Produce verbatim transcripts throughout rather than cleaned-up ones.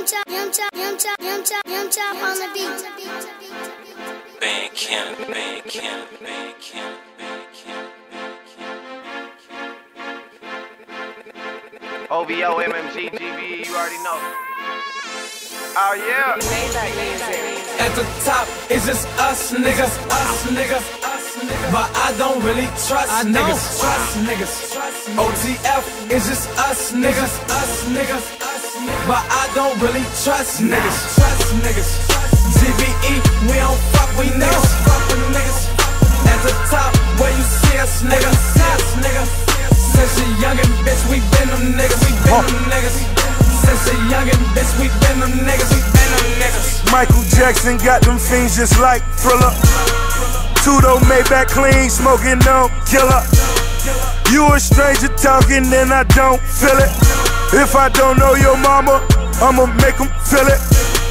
Young Chop, Young Chop, Young Chop, Young Chop, Young Chop on the beat. Bandcamp, Bandcamp, Bandcamp, Bandcamp. O V O, M M G, G V E, you already know. Oh yeah. At the top, it's just us niggas, us niggas, us niggas. But I don't really trust I niggas, trust niggas. O T F is just us niggas, us niggas, us niggas. But I don't really trust niggas, trust niggas. G V E, we don't fuck with niggas, fuck with niggas. At the top, where you see us niggas, see us niggas. Since a youngin' bitch, we been them niggas, we been them niggas. Since a youngin' bitch, we been them niggas, we been them niggas. Michael Jackson got them fiends just like Thriller. Tudo Maybach clean, smoking no killer. You a stranger talking and I don't feel it. If I don't know your mama, I'ma make them feel it.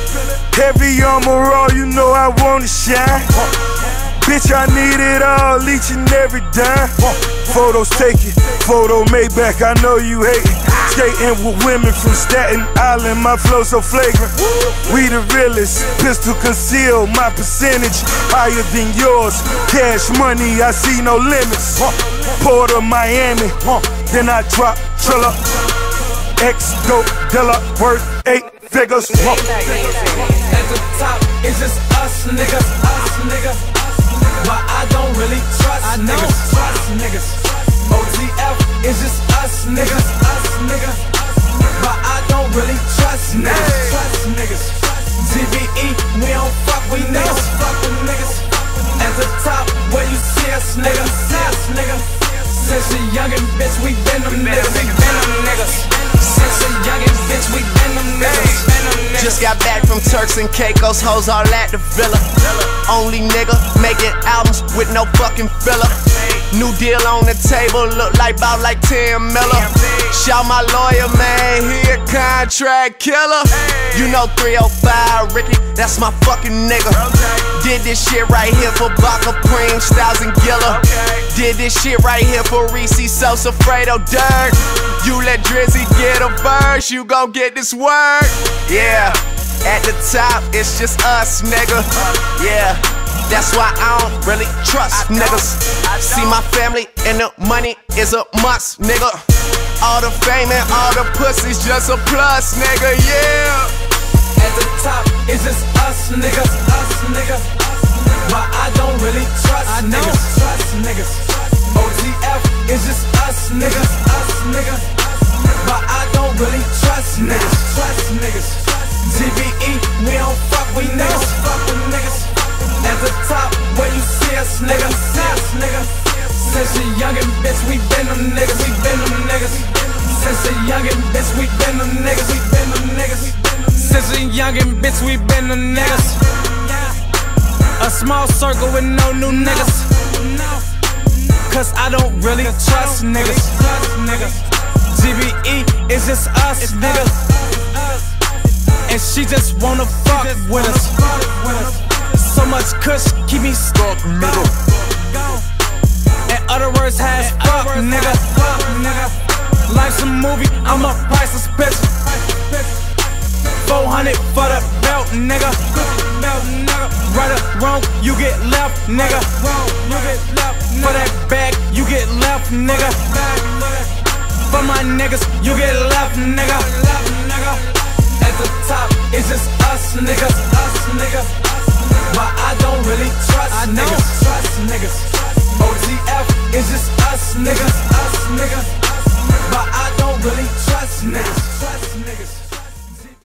Heavy armor all, you know I wanna shine. Bitch, I need it all, each and every dime. Photos taken, photo Maybach, I know you hate it. Skating with women from Staten Island, my flow so flagrant. We the realest, pistol conceal, my percentage higher than yours. Cash money, I see no limits. Port of Miami, then I drop Triller. X-Dope Dilla, worth eight figures. At the top, it's just us niggas, us niggas. But I don't really trust I know. niggas, trust niggas. O T F is just us niggas, us niggas. But I don't really trust niggas, trust niggas. G V E, we don't fuck with niggas, fuck with niggas. At the top, where you see us niggas, see us niggas. Since a youngin' bitch, we been them niggas, we been them niggas. Since a youngin' bitch, we been them niggas. Just got back from Turks and Caicos, hoes all at the villa. Only nigga making albums with no fucking filler. New deal on the table, look like about like ten miller. Shout my lawyer, man, he a contract killer. You know three oh five, Ricky, that's my fucking nigga. Did this shit right here for Baca, Preem, Styles, and Gilla. Did this shit right here for Reese, Sosa, Fredo, Dirk. You let Drizzy get a verse, you gon' get this work. Yeah, at the top, it's just us, nigga. Yeah, that's why I don't really trust niggas. See my family and the money is a must, nigga. All the fame and all the pussy's just a plus, nigga, yeah. At the top, it's just us niggas, us niggas. But I don't really trust I know. niggas, trust niggas. O T F is just us niggas, us niggas. But I don't really trust niggas, trust niggas. G V E, we don't fuck with niggas, fuck with niggas. At the top, where you see us niggas, see us niggas. Since a youngin' bitch, we been them niggas, we been them niggas. Since a youngin' bitch, we been them niggas, we been them niggas. Since a youngin' bitch, we been them niggas. A small circle with no new niggas. Cause I don't really trust niggas. G V E is just us niggas. And she just wanna fuck with us. So much kush, keep me stuck, nigga. In other words, has fuck, nigga. Life's a movie, I'm a priceless bitch. four hundred for the belt, nigga. Right or wrong, you get left, nigga. For that bag, you get left, nigga. For my niggas, you get left, nigga. At the top, it's just us niggas, us niggas. But I don't really trust I know. niggas, trust niggas. O T F is just us niggas, us niggas.